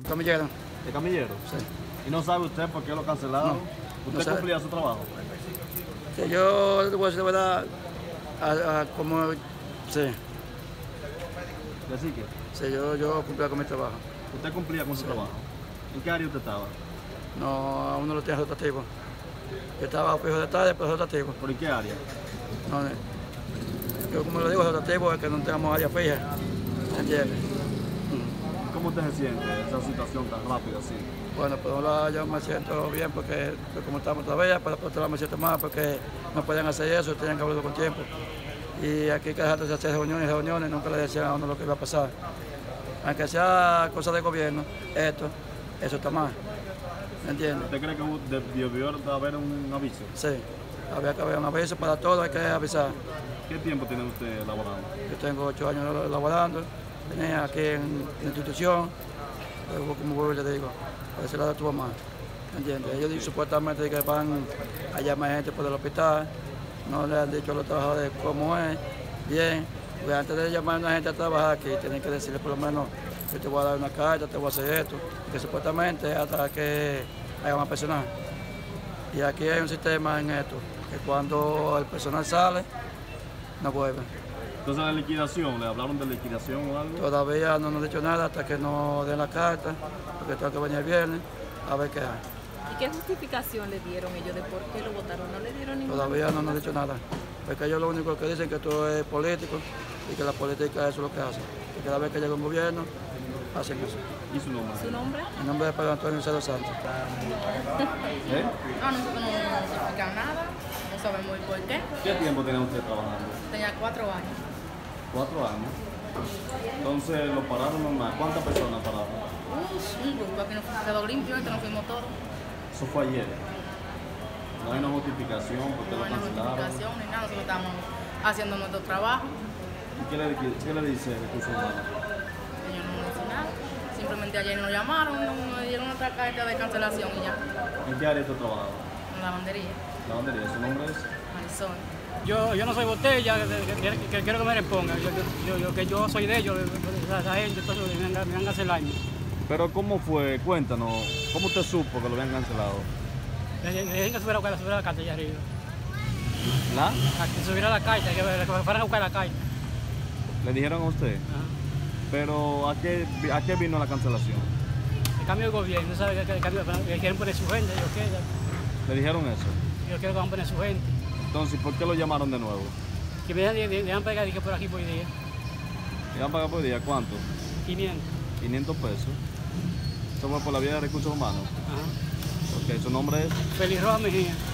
camillero. ¿De camillero? Sí. ¿Y no sabe usted por qué lo cancelaron? No, ¿Usted no cumplía su trabajo? Que yo le voy a decir la verdad, como, sí, ¿Así que? sí, yo cumplía con mi trabajo. ¿Usted cumplía con su trabajo? ¿En qué área usted estaba? No, aún no lo tenía rotativo. Yo estaba fijo de tarde, pero rotativo. ¿Por en qué área? No, yo como le digo, rotativo es que no tengamos área fija, ¿entiendes? ¿Cómo usted se siente esa situación tan rápida así? Bueno, por un lado yo me siento bien porque como estamos todavía, pero por otro lado me siento mal porque no podían hacer eso, tenían que hablarlo con tiempo. Y aquí cada rato se hacen reuniones, nunca le decían a uno lo que iba a pasar. Aunque sea cosa de gobierno, eso está mal, ¿me entiendes? ¿Usted cree que debió de haber un aviso? Sí, había que haber un aviso para todo, hay que avisar. ¿Qué tiempo tiene usted laborando? Yo tengo 8 años laborando, tenía aquí en la institución, pero como vuelvo y le digo, por ese lado estuvo mal, ¿entiendes? Ellos supuestamente que van a llamar gente por el hospital, no le han dicho a los trabajadores cómo es, bien, porque antes de llamar a una gente a trabajar aquí, tienen que decirle por lo menos, yo te voy a dar una carta, te voy a hacer esto, que supuestamente hasta que haya más personal. Y aquí hay un sistema en esto, que cuando el personal sale, no vuelve. Entonces la liquidación, ¿le hablaron de liquidación o algo? Todavía no nos han dicho nada hasta que nos den la carta, porque tengo que venir el viernes a ver qué hay. ¿Y qué justificación le dieron ellos de por qué lo votaron? ¿No le dieron ninguna? Todavía no nos han dicho nada, porque ellos lo único que dicen es que esto es político y que la política eso es lo que hace. Y cada vez que llega un gobierno, hacen eso. ¿Y su nombre? ¿Su nombre? Mi nombre es Pedro Antonio Cero Sánchez. ¿Eh? No, nosotros no nos explican nada, no sabemos el por qué. ¿Qué tiempo tiene usted trabajando? Tenía 4 años. 4 años. Entonces lo pararon normal. ¿Cuántas personas pararon? Un grupo aquí nos quedó limpio, este nos fuimos todos. Eso fue ayer. No hay una justificación porque No lo hay una cancelaron. justificación ni nada, nosotros estamos haciendo nuestro trabajo. ¿Y qué le dice Recursos Humanos? Ellos no nos dicen nada. Simplemente ayer nos llamaron, nos dieron otra carta de cancelación y ya. ¿En qué área tú trabajas? En la lavandería. Lavandería. ¿Su nombre es? Marisol. Yo no soy botella, que quiero que me respondan. Que yo soy de ellos, la gente, entonces me van a cancelar. Pero ¿cómo fue? Cuéntanos. ¿Cómo usted supo que lo habían cancelado? Le dije que subiera la carta allá arriba. ¿La? Que subiera la carta, que fueran a buscar la carta. ¿Le dijeron a usted? Ajá. Pero ¿a qué vino la cancelación? El cambio de gobierno, ¿sabes? Que quieren poner su gente, ¿Le dijeron eso? yo quiero que van a poner su gente. Entonces, ¿por qué lo llamaron de nuevo? Que me dejan pegar y que por aquí por día. ¿Le van a pagar por día? ¿Cuánto? 500. 500 pesos. Eso fue por la vía de Recursos Humanos. Ajá. Ok, ¿su nombre es? Feliz Rojas Mejía.